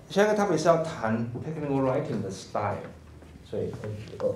下一个特别是要谈 technical writing 的 style， 所以2。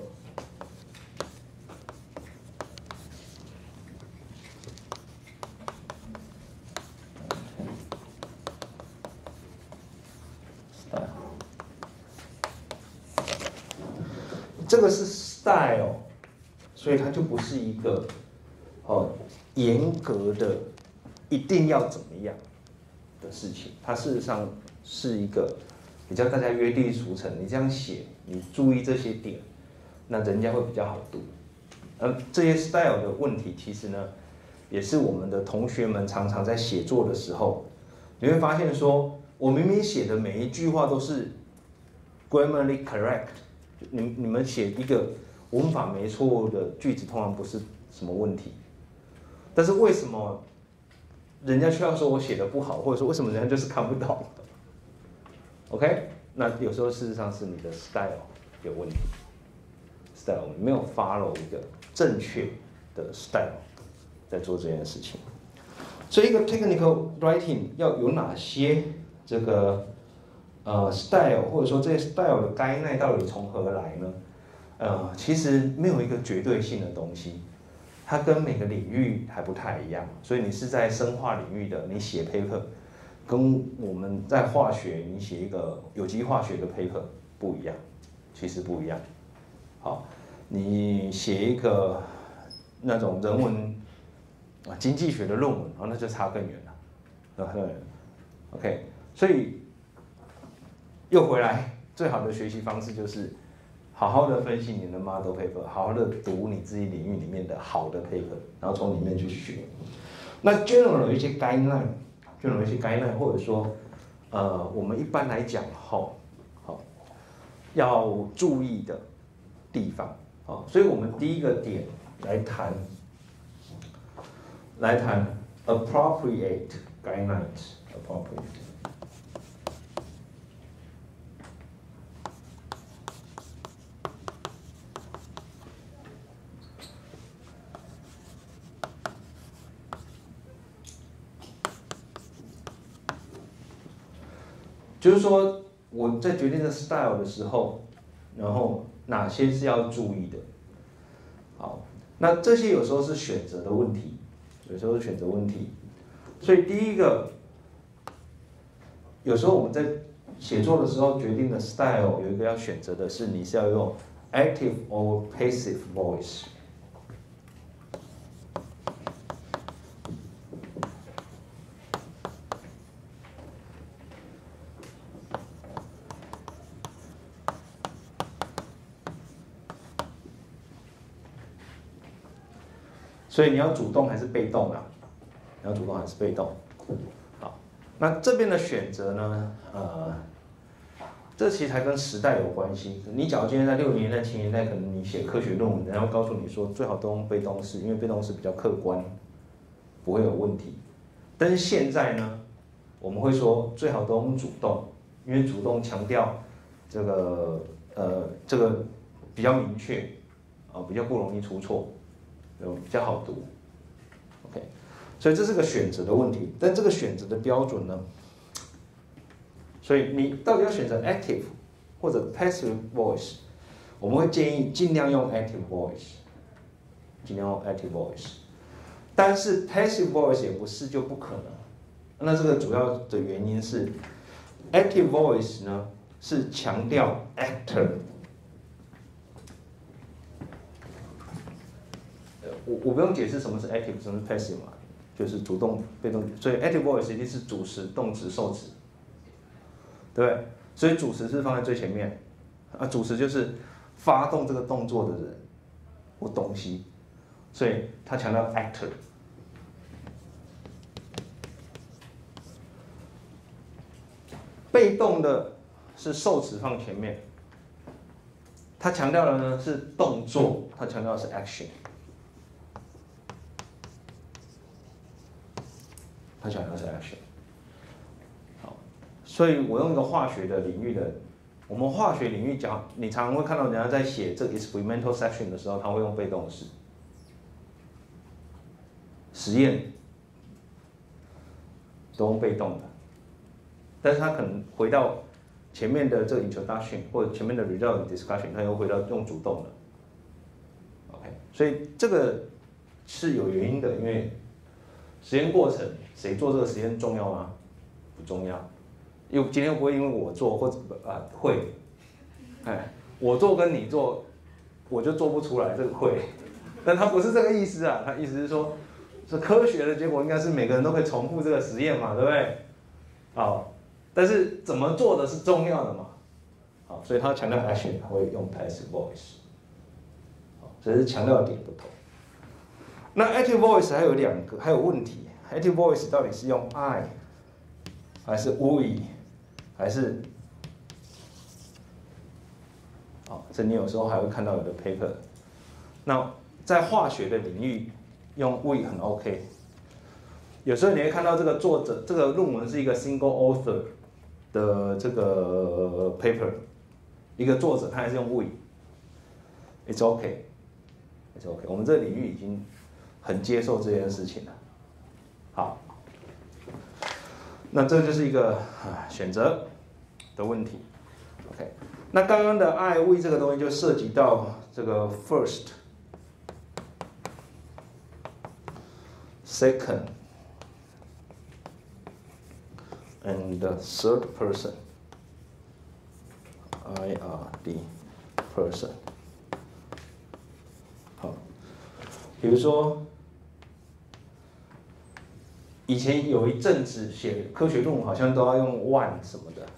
这个是 style， 所以它就不是一个严格的一定要怎么样的事情，它事实上是一个比较大家约定俗成，你这样写，你注意这些点，那人家会比较好读。这些 style 的问题，其实呢，也是我们的同学们常常在写作的时候，你会发现说，我明明写的每一句话都是 grammarly correct。你们写一个文法没错误的句子，通常不是什么问题，但是为什么人家却要说我写的不好，或者说为什么人家就是看不懂 ？OK， 那有时候事实上是你的 style 有问题 ，style 没有 follow 一个正确的 style 在做这件事情。所以一个 technical writing 要有哪些这个style， 或者说这些 style 的概念到底从何来呢？其实没有一个绝对性的东西，它跟每个领域还不太一样。所以你是在生化领域的，你写 paper， 跟我们在化学你写一个有机化学的 paper 不一样，其实不一样。好，你写一个那种人文经济学的论文，那就差更远了。OK， 所以又回来，最好的学习方式就是好好的分析你的 model paper， 好好的读你自己领域里面的好的 paper， 然后从里面去学。那 general 有一些 guideline， 或者说我们一般来讲要注意的地方。所以我们第一个点来谈 appropriate guidelines，appropriate。就是说我在决定这 style 的时候，然后哪些是要注意的。好，那这些有时候是选择的问题，所以第一个，有时候我们在写作的时候决定的 style 有一个要选择的是，你是要用 active or passive voice。所以你要主动还是被动啊？好，那这边的选择呢？这其实还跟时代有关系。你假如今天在60年代、70年代，可能你写科学论文，人家会告诉你说最好都用被动式，因为被动式比较客观，不会有问题。但是现在呢，我们会说最好都用主动，因为主动强调这个比较明确，比较不容易出错。比较好读 ，OK， 所以这是个选择的问题，但这个选择的标准呢？所以你到底要选择 active 或者 passive voice， 我们会建议尽量用 active voice， 但是 passive voice 也不是就不可能。那这个主要的原因是 active voice 呢是强调 actor。我不用解释什么是 active， 什么是 passive 嘛，就是主动、被动。所以 active voice 一定是主词、动词、受词，对不对？所以主词是放在最前面，主词就是发动这个动作的人或东西，所以他强调 actor。被动的是受词放前面，他强调的呢是动作，他强调的是 action。他强调是 action， 好，所以我用一个化学的领域的，我们化学领域讲，你常常会看到人家在写这个 experimental section 的时候，他会用被动式，实验都用被动的，但是他可能回到前面的这个 introduction 或者前面的 result discussion， 它又回到用主动的。OK， 所以这个是有原因的，因为实验过程谁做这个实验重要吗？不重要。今天不会因为我做或者会，我做跟你做，我就做不出来这个会，但他不是这个意思啊，他意思是说，是科学的结果应该是每个人都会重复这个实验嘛，对不对？好，但是怎么做的是重要的嘛，好，所以他强调 action， 他会用 passive voice， 好，这是强调的点不同。那 active voice 还有2个，还有问题 ，active voice 到底是用 I 还是 we 还是？这你有时候还会看到有的 paper。那在化学的领域用 we 很 OK。有时候你会看到这个作者，这个论文是一个 single author 的这个 paper， 一个作者他还是用 we，it's OK，it's OK。我们这个领域已经很接受这件事情了。好，那这就是一个选择的问题。OK。那刚刚的 I we 这个东西就涉及到这个 first、second and the third person IRD person。好，比如说以前有一阵子写科学论文好像都要用 one 什么的。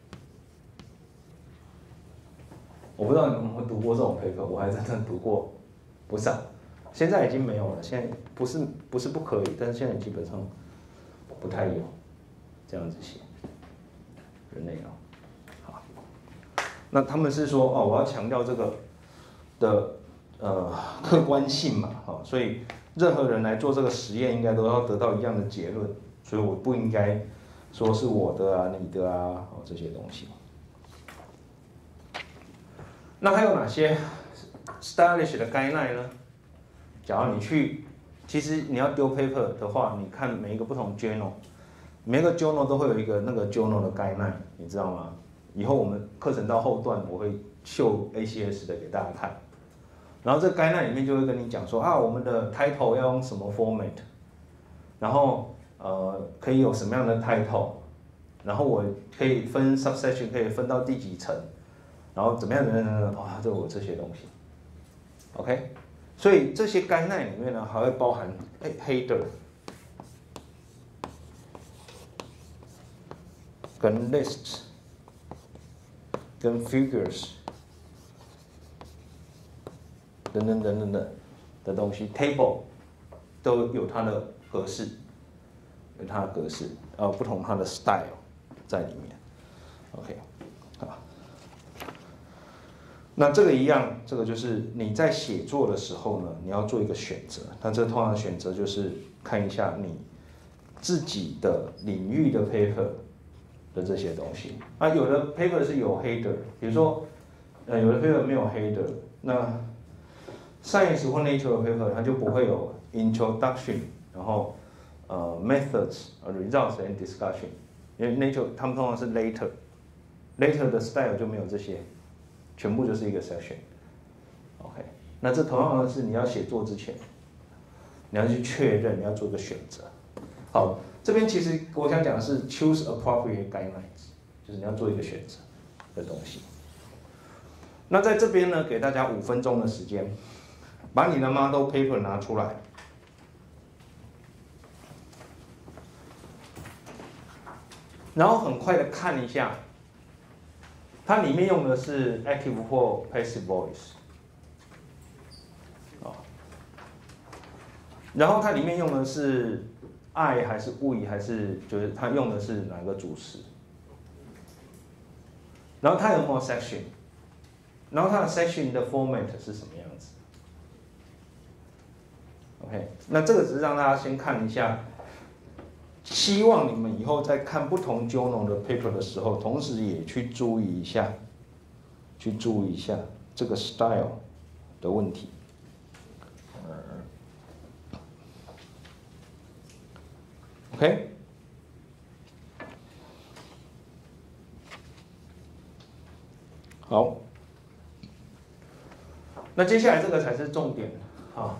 我不知道你们有没有读过这种 paper， 我还真正读过不少，现在已经没有了。现在不是不可以，但是现在基本上不太有这样子写人类脑。好，那他们是说我要强调这个的客观性嘛，所以任何人来做这个实验，应该都要得到一样的结论，所以我不应该说是我的啊、你的啊，这些东西。那还有哪些 stylish 的guideline呢？假如你去，其实你要丢 paper 的话，你看每一个不同 journal， 每一个 journal 都会有一个那个 journal 的 guideline， 你知道吗？以后我们课程到后段，我会秀 ACS 的给大家看。然后这个 guideline 里面就会跟你讲说我们的 title 要用什么 format， 然后可以有什么样的 title， 然后我可以分 subsection 可以分到第几层。然后怎么样就有这些东西 ，OK， 所以这些guideline里面呢，还会包含header 跟 list 跟 figures 等等的东西 ，table 都有它的格式，有它的格式，不同它的 style 在里面 ，OK， 好。那这个一样，这个就是你在写作的时候呢，你要做一个选择。那这通常选择就是看一下你自己的领域的 paper 的这些东西。有的 paper 是有 header， 比如说有的 paper 没有 header， 那 Science 或 Nature 的 paper 它就不会有 introduction， 然后methods、results and discussion， 因为 Nature 他们通常是 later 的 style 就没有这些。全部就是一个 section，OK， 那这同样的是你要写作之前，你要去确认，你要做一个选择。好，这边其实我想讲的是 choose appropriate guidelines， 就是你要做一个选择的东西。那在这边呢，给大家5分钟的时间，把你的 model paper 拿出来，然后很快的看一下。它里面用的是 active 或 passive voice， 然后它里面用的是 I 还是 we 还是就是它用的是哪个主词，然后它有没有 section， 然后它的 section 的 format 是什么样子 ？OK， 那这个只是让大家先看一下。希望你们以后在看不同 journal 的 paper 的时候，同时也去注意一下这个 style 的问题。OK， 好，那接下来这个才是重点啊。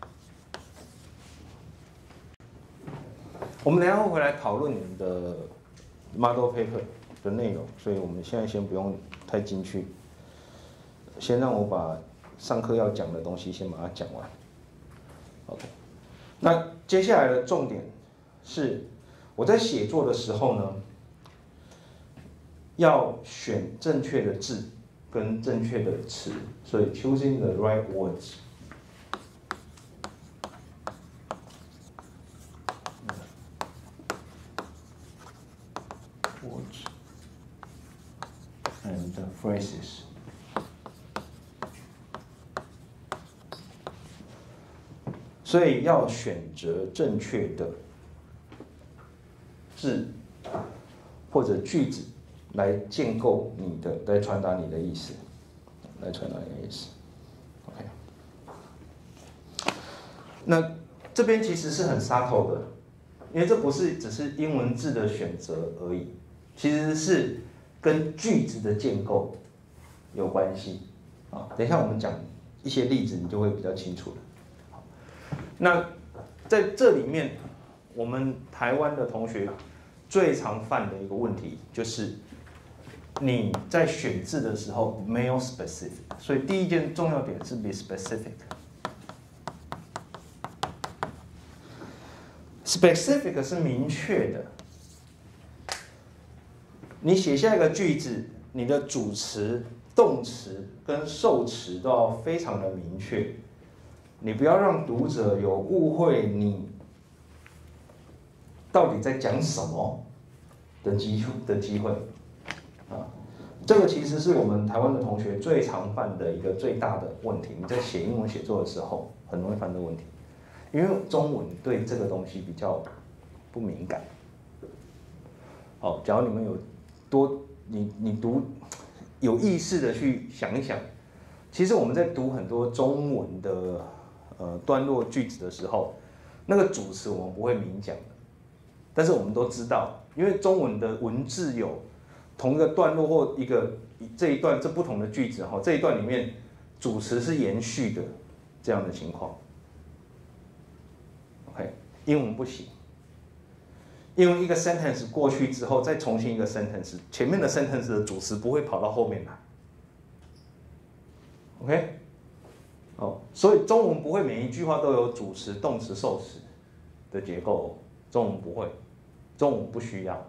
我们等一下会回来讨论你们的 model paper 的内容，所以我们现在先不用太进去，先让我把上课要讲的东西先把它讲完。OK， 那接下来的重点是我在写作的时候呢，要选正确的字跟正确的词，所以 choosing the right words。And phrases， 所以要选择正确的字或者句子来建构你的，来传达你的意思，OK， 那这边其实是很subtle的，因为这不是只是英文字的选择而已，其实是跟句子的建构有关系啊。等一下我们讲一些例子，你就会比较清楚了。那在这里面，我们台湾的同学最常犯的一个问题就是，你在选字的时候没有 specific， 所以第一件重要点是 be specific。specific 是明确的。你写下一个句子，你的主词、动词跟受词都要非常的明确，你不要让读者有误会你到底在讲什么的机会啊。这个其实是我们台湾的同学最常犯的一个最大的问题。你在写英文写作的时候，很容易犯这个问题，因为中文对这个东西比较不敏感。好，假如你们有你读有意识的去想一想，其实我们在读很多中文的段落句子的时候，那个主词我们不会明讲的，但是我们都知道，因为中文的文字有同一个段落或这一段这不同的句子哈，这一段里面主词是延续的这样的情况。OK， 英文不行。因为一个 sentence 过去之后，再重新一个 sentence， 前面的 sentence 的主词不会跑到后面来 ，OK， 所以中文不会每一句话都有主词、动词、受词的结构，中文不会，中文不需要，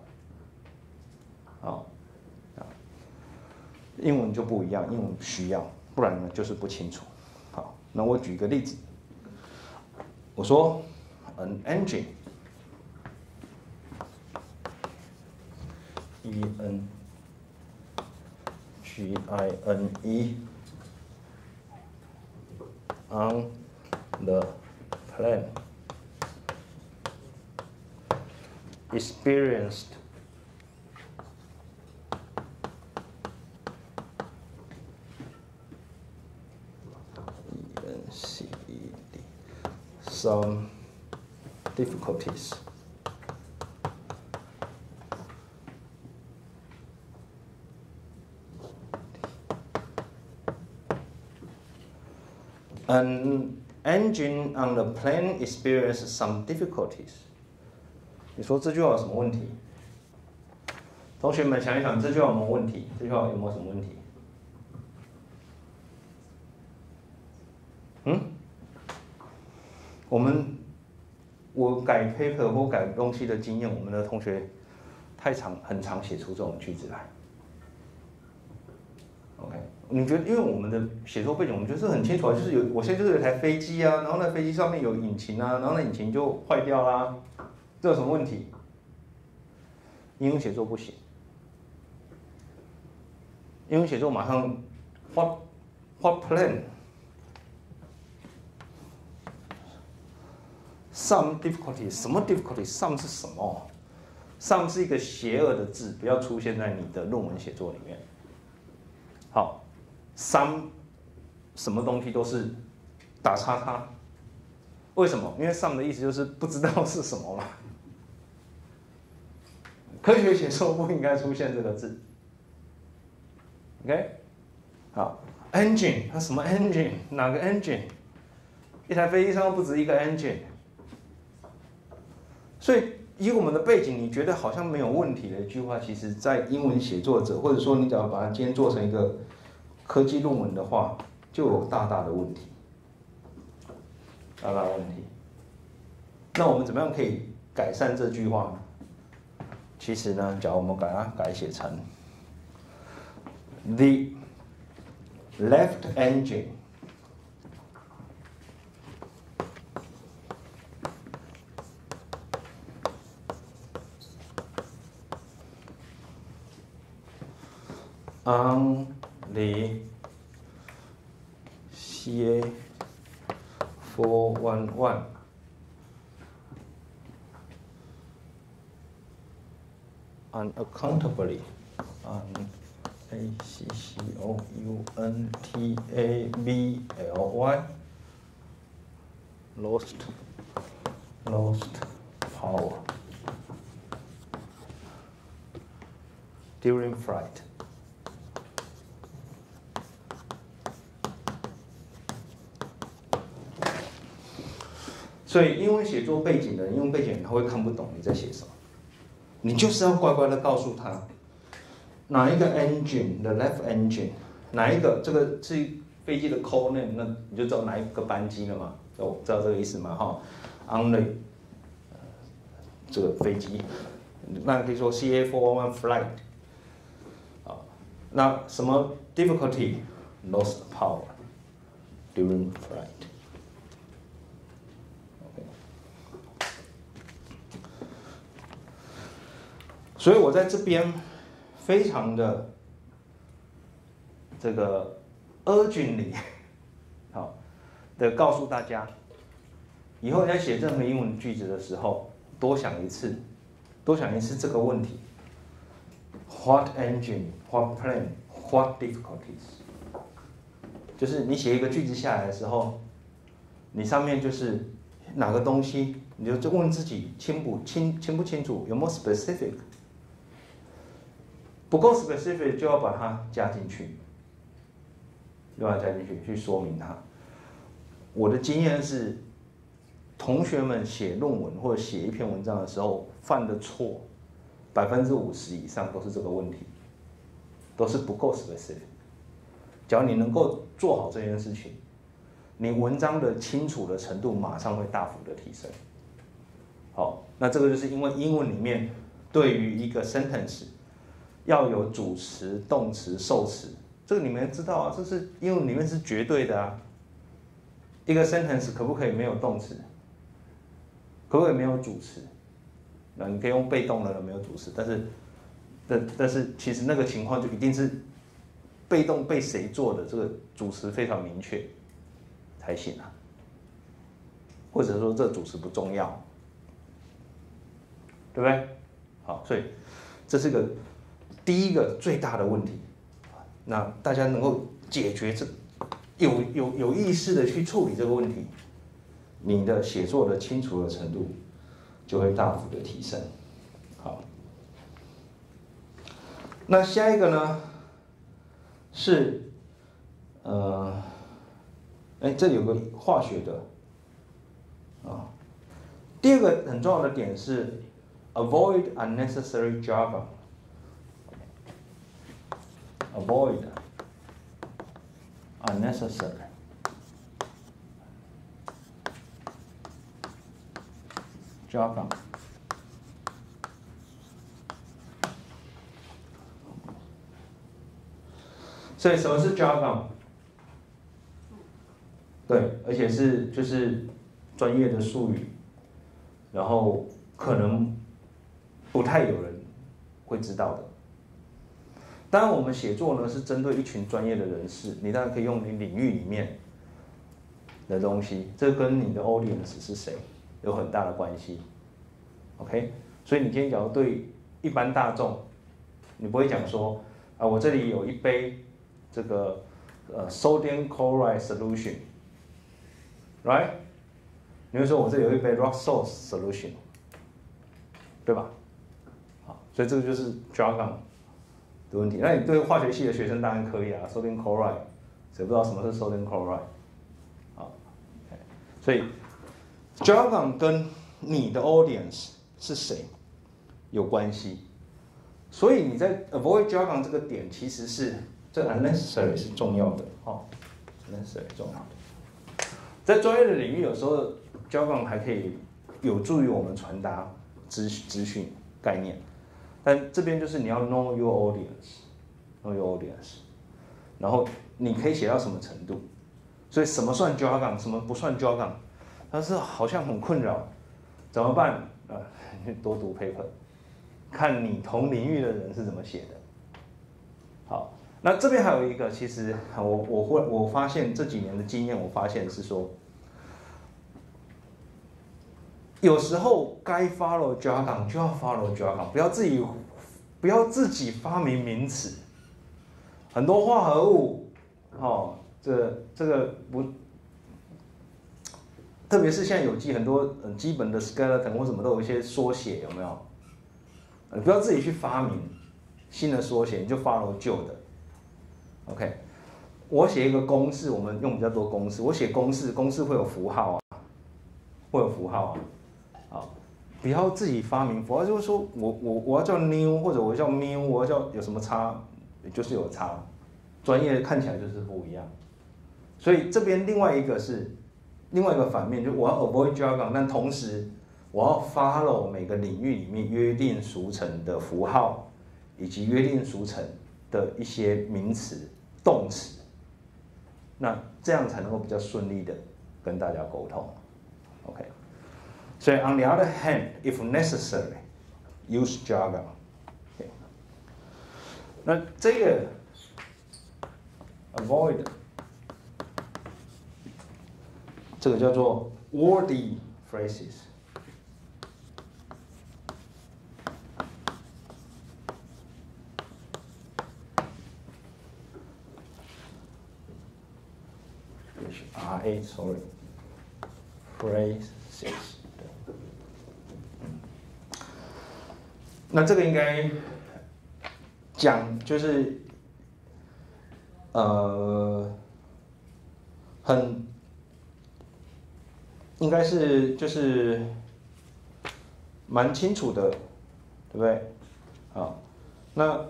英文就不一样，英文需要，不然呢就是不清楚。好，那我举个例子，我说 an engine。E-N-G-I-N-E on the plane experienced some difficulties. An engine on the plane experienced some difficulties. 你说这句话有什么问题？同学们想一想，这句话有没有问题？这句话有没有什么问题？我改 paper 或改东西的经验，我们的同学很常写出这种句子来。OK， 你觉得，因为我们的写作背景，我们觉得很清楚啊，就是我现在就是有一台飞机啊，然后那飞机上面有引擎啊，然后那引擎就坏掉啦，这有什么问题？英文写作不行，英文写作马上 what plan？Some difficulties， 什么 difficulties？Some 是什么 ？Some 是一个邪恶的字，不要出现在你的论文写作里面。好 ，some 什么东西都是打叉叉，为什么？因为 some 的意思就是不知道是什么嘛。科学写作不应该出现这个字 ，OK？ 好 ，engine 它什么 engine？ 哪个 engine？ 一台飞机上又不止一个 engine， 所以以我们的背景，你觉得好像没有问题的一句话，其实在英文写作者，或者说你只要把它今天做成一个科技论文的话，就有大大的问题，大大的问题。那我们怎么样可以改善这句话呢？其实呢，假如我们把它改写成 The left engine on the CA-411 unaccountably ATCOUNTABLY lost power during flight。所以英文写作背景的人，英文背景人他会看不懂你在写什么，你就是要乖乖的告诉他哪一个 engine the left engine， 哪一个这个是飞机的 code name， 那你就知道哪一个班机了嘛，知道这个意思吗？哈 ，on the 这个飞机，那可以说 CA-411 flight， 啊，那什么 difficulty lost power during flight。所以我在这边非常的这个 urgently 好的告诉大家，以后在写任何英文句子的时候，多想一次这个问题 ：What engine? What plane? What difficulties？ 就是你写一个句子下来的时候，你上面就是哪个东西，你就问自己清不清楚，有没有 specific。不够 specific 就要把它加进去，去说明它。我的经验是，同学们写论文或者写一篇文章的时候犯的错，50%以上都是这个问题，都是不够 specific。只要你能够做好这件事情，你文章的清楚的程度马上会大幅的提升。好，那这个就是因为英文里面对于一个 sentence。要有主词、动词、受词，这个你们知道啊，这是英文里面是绝对的啊。一个 sentence 可不可以没有动词？可不可以没有主词？那你可以用被动的没有主词，但是其实那个情况就一定是被动被谁做的，这个主词非常明确才行啊。或者说这主词不重要，对不对？好，所以这是个。第一个最大的问题，那大家能够解决这有意识的去处理这个问题，你的写作的清楚的程度就会大幅的提升。好，那下一个呢是这里有个化学的啊。第二个很重要的点是 avoid unnecessary jargon。Avoid unnecessary jargon。所以什么是 jargon？ 对，而且是就是专业的术语，然后可能不太有人会知道的。当然，我们写作呢是针对一群专业的人士，你当然可以用你领域里面的东西，这跟你的 audience 是谁有很大的关系。OK， 所以你今天假如对一般大众，你不会讲说啊，我这里有一杯这个sodium chloride solution，right？ 你会说我这里有一杯 rock salt solution， 对吧？好，所以这个就是 jargon。 的问题。那你对化学系的学生当然可以啊 ，sodium chloride， 谁不知道什么是 sodium chloride？ 好，所以 jargon 跟你的 audience 是谁有关系。所以你在 avoid jargon 这个点，其实是这 unnecessary 是重要的哦 ，unnecessary 重要的。在专业的领域，有时候 jargon 还可以有助于我们传达资讯概念，但这边就是你要 know your audience，know your audience， 然后你可以写到什么程度，所以什么算 jargon， 什么不算 jargon， 但是好像很困扰，怎么办？多读 paper。看你同领域的人是怎么写的。好，那这边还有一个，其实我发现这几年的经验，我发现是说，有时候该 follow jargon 就要 follow jargon， 不要自己发明名词。很多化合物，哦，这个不，特别是现在有机很多基本的 skeleton 或什么都有一些缩写，有没有？你不要自己去发明新的缩写，你就 follow 旧的。OK， 我写一个公式，我们用比较多公式。我写公式，公式会有符号啊，会有符号啊。好，不要自己发明符号，就是说我要叫 new 或者我叫 mu， 我要叫有什么差，就是有差，专业看起来就是不一样。所以这边另外一个反面，就我要 avoid jargon， 但同时我要 follow 每个领域里面约定俗成的符号，以及约定俗成的一些名词、动词，那这样才能够比较顺利的跟大家沟通。OK， 所以 on the other hand, if necessary, use jargon。Okay， 那这个 avoid， 这个叫做 wordy phrases。phrases。那这个应该讲就是应该是就是蛮清楚的，对不对？好，那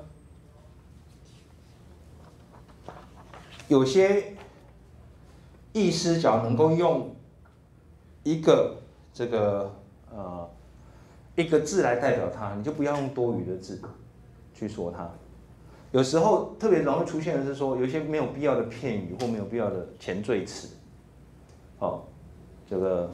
有些意思，只要能够用一个一个字来代表它，你就不要用多余的字去说它。有时候特别容易出现的是说，有一些没有必要的片语或没有必要的前缀词。哦，这个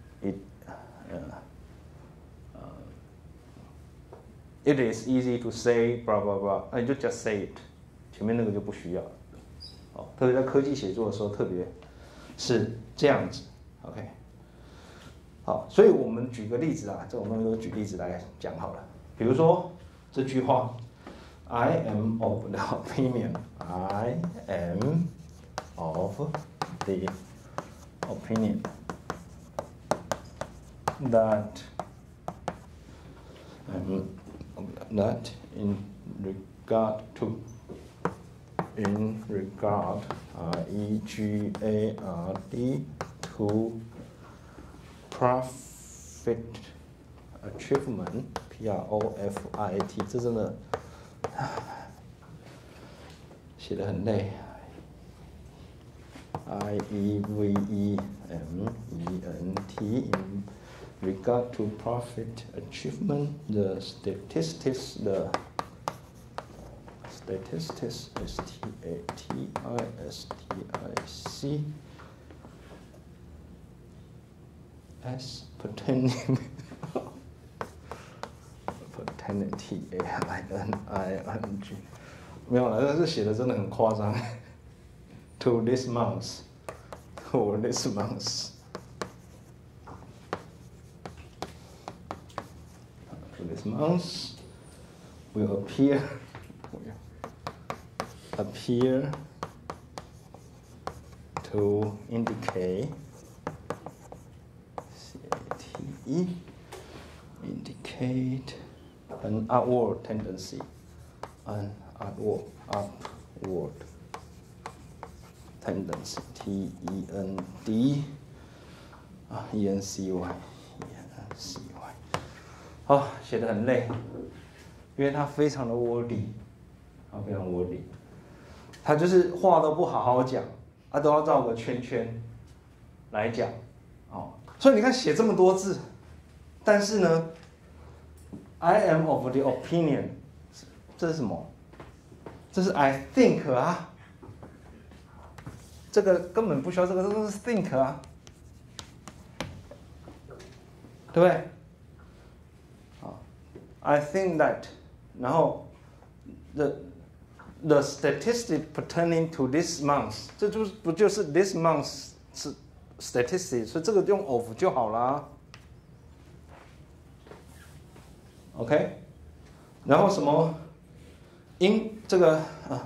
it is easy to say blah blah blah， 那你就 just say it， 前面那个就不需要了。哦，特别在科技写作的时候，特别是这样子。OK， 好，所以我们举个例子啊，这我们就举例子来讲好了。比如说这句话 ，I am of the opinion， I am of the opinion that that in regard regard to profit achievement profit， 这真的写得很累。IEVENT in regard to profit achievement, the statistics pertaining AINING 没有了，但是写的真的很夸张。To this month, or this month. To this month will appear to indicate indicate an upward tendency. An upward tendency T-E-N-D E-N-C-Y。好，写得很累，因为它非常的wordy，非常wordy，它就是话都不好好讲，都要绕个圈圈来讲，所以你看写这么多字，但是呢 ，I am of the opinion， 这是什么？这是 I think 啊，这个根本不需要这个是 think 啊，对不对？I think that， 然后 the statistic pertaining to this month， 这不就是 this month 是 statistic， 所以这个用 of 就好啦。OK， 然后什么 in 这个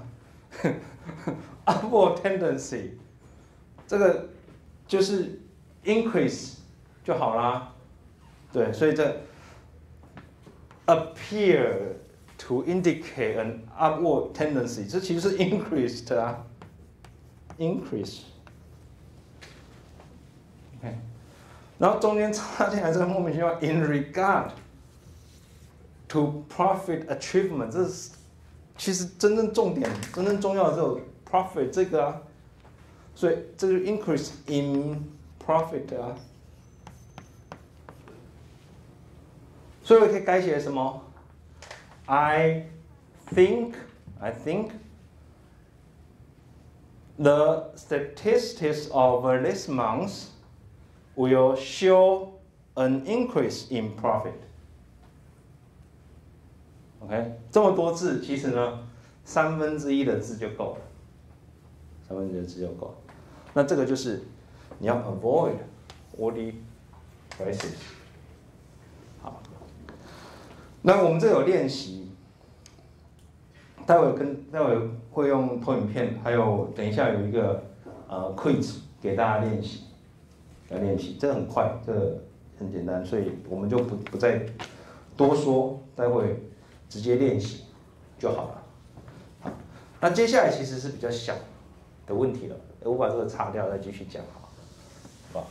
upward tendency， 这个就是 increase 就好啦。对，所以这 appear to indicate an upward tendency， 这其实是 increased 啊 ，increase。OK， 然后中间插进来这个莫名其妙 in regard to profit achievement， 这是其实真正重点、真正重要的只有 profit 这个啊，所以这就 increase in profit 啊。所以我可以改写什么 ？I think the statistics of this month will show an increase in profit. OK， 这么多字，其实呢，1/3的字就够了，1/3的字就够了。那这个就是你要 avoid wordy phrases。好，那我们这有练习，待会会用投影片，还有等一下有一个quiz 给大家练习，这个很快，这个很简单，所以我们就不再多说，待会直接练习就好了。好，那接下来其实是比较小的问题了，我把这个擦掉，再继续讲好吧？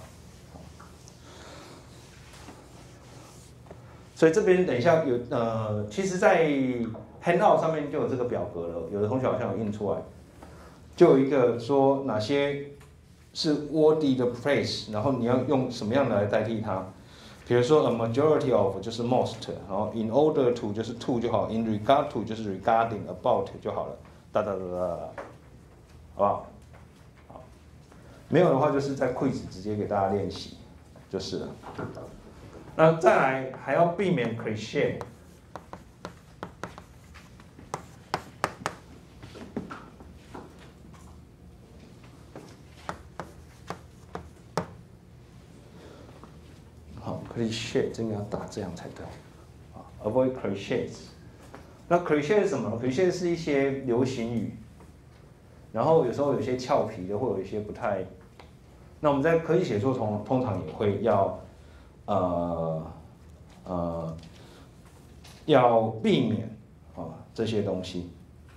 所以这边等一下有其实，在 handout 上面就有这个表格了，有的同学好像有印出来，就有一个说哪些是 wordy 的 phrase， 然后你要用什么样的来代替它。比如说 a majority of 就是 most， 然后 in order to 就是 to 就好 ，in regard to 就是 regarding about 就好了，好不好？好，没有的话就是在 quiz 直接给大家练习就是了。那再来还要避免 cliché。cliché 这个要打这样才对，avoid clichés。那 cliché 是什么 ？cliché 是一些流行语，然后有时候有些俏皮的，或有一些不太。那我们在科技写作通常也会要避免这些东西，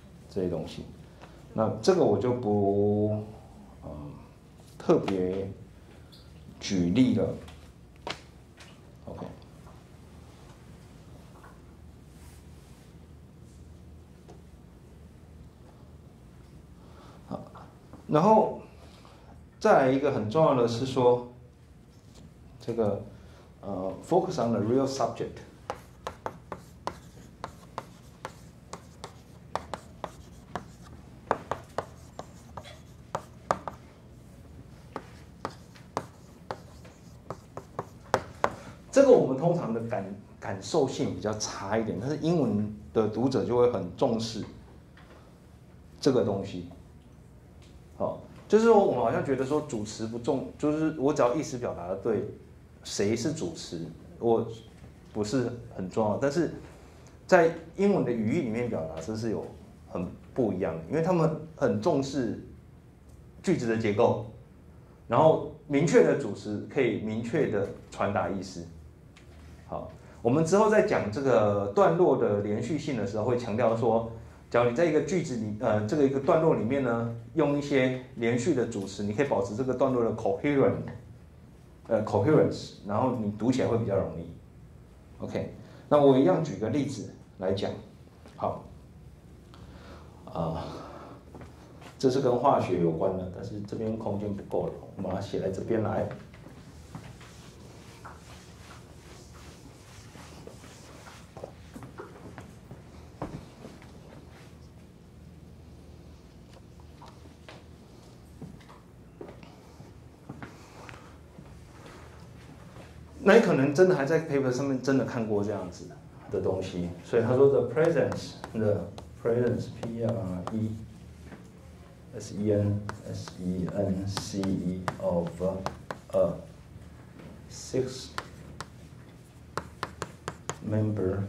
那这个我就不特别举例了。OK， 好，然后再来一个很重要的是说，这个focus on the real subject。这个我们通常的感受性比较差一点，但是英文的读者就会很重视这个东西。好，就是说我们好像觉得说主词不重，就是我只要意思表达的对，谁是主词，我不是很重要。但是在英文的语义里面表达，这是有很不一样的，因为他们很重视句子的结构，然后明确的主词可以明确的传达意思。好，我们之后在讲这个段落的连续性的时候，会强调说， 假如你在一个句子里，这个一个段落里面呢，用一些连续的主词，你可以保持这个段落的 coherence，然后你读起来会比较容易。OK， 那我一样举个例子来讲，好，这是跟化学有关的，但是这边空间不够了，我把它写在这边来。那你可能真的还在 paper 上面真的看过这样子的东西，所以他说 the presence P-R-E-S-E-N-C-E of a 6-member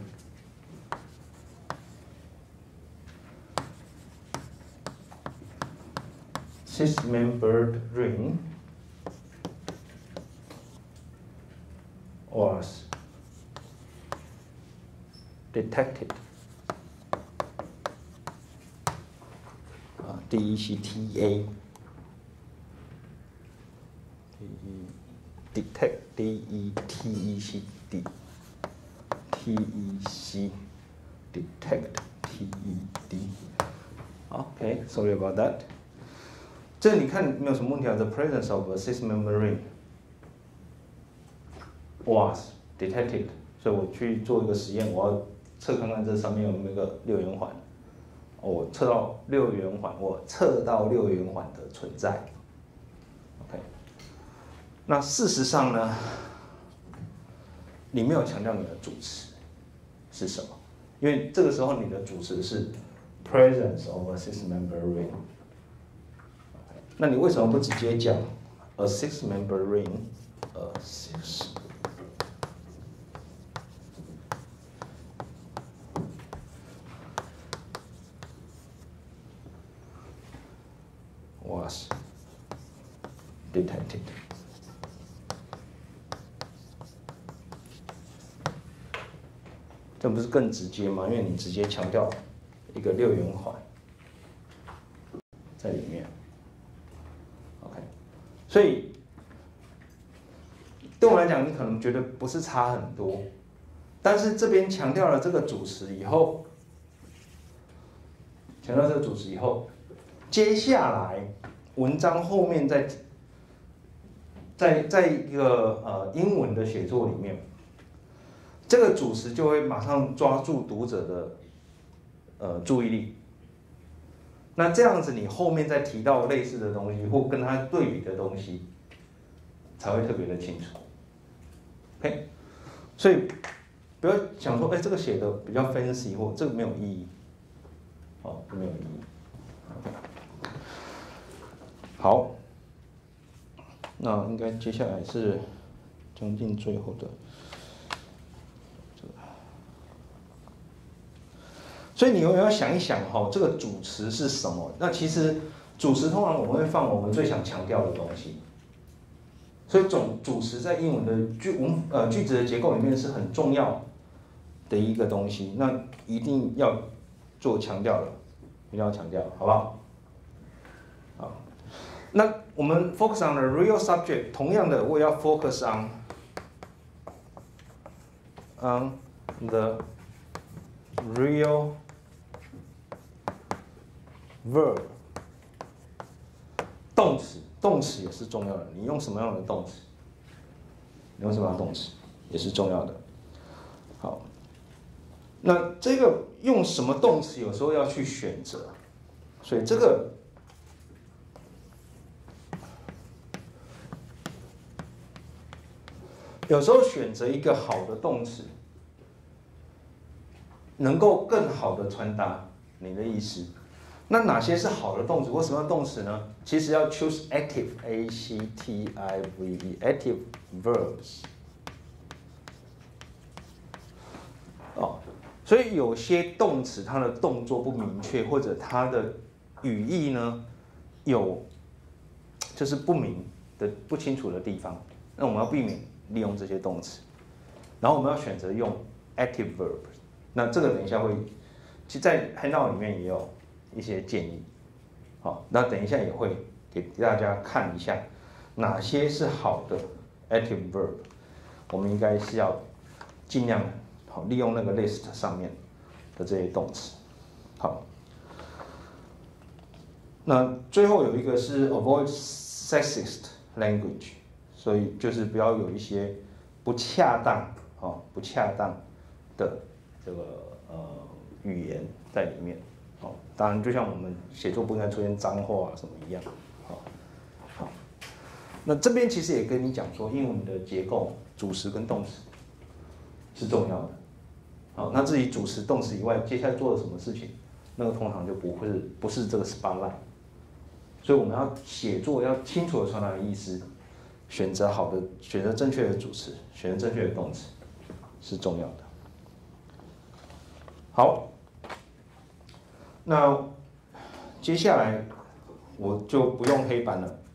ring was detected. DECTA detect DETEC detect TED. Okay, sorry about that. 这你看没有什么问题啊 ？The presence of a 6-member ring was detected， 所以我去做一个实验，我要测看看这上面有没有个六元环。我测到六元环，我测到六元环的存在。OK， 那事实上呢，你没有强调你的主词是什么，因为这个时候你的主词是 presence of a 6-member ring。那你为什么不直接讲 a 6-member ring？a 6 was detected。这不是更直接吗？因为你直接强调一个六元环在里面。OK， 所以对我来讲，你可能觉得不是差很多，但是这边强调了这个主词以后，接下来文章后面在一个英文的写作里面，这个主词就会马上抓住读者的注意力。那这样子，你后面再提到类似的东西或跟它对比的东西，才会特别的清楚。OK， 所以不要想说，这个写的比较 fancy 或这个没有意义，没有意义。好，那应该接下来是将近最后的这个，所以你永远要想一想这个主词是什么？那其实主词通常我们会放我们最想强调的东西，所以主词在英文的句子的结构里面是很重要的一个东西，那一定要做强调的，一定要强调，好不好？好。那我们 focus on the real subject， 同样的，我也要 focus on the real verb。动词也是重要的。你用什么样的动词？你用什么样的动词也是重要的。好，那这个用什么动词，有时候要去选择，所以这个。有时候选择一个好的动词，能够更好的传达你的意思。那哪些是好的动词或什么样的动词呢？其实要 choose active active verbs。所以有些动词它的动作不明确，或者它的语义呢就是不清楚的地方，那我们要避免利用这些动词，然后我们要选择用 active verb。那这个等一下会其实在 handout 里面也有一些建议。好，那等一下也会给大家看一下哪些是好的 active verb， 我们应该是要尽量好利用那个 list 上面的这些动词。好，那最后有一个是 avoid sexist language， 所以就是不要有一些不恰当的这个语言在里面。当然就像我们写作不应该出现脏话什么一样。好，那这边其实也跟你讲说，英文的结构，主词跟动词是重要的。好，那至于主词、动词以外，接下来做了什么事情，那个通常就不是这个 spotlight。所以我们要写作要清楚的传达意思，选择正确的主词，选择正确的动词是重要的。好，那接下来我就不用黑板了，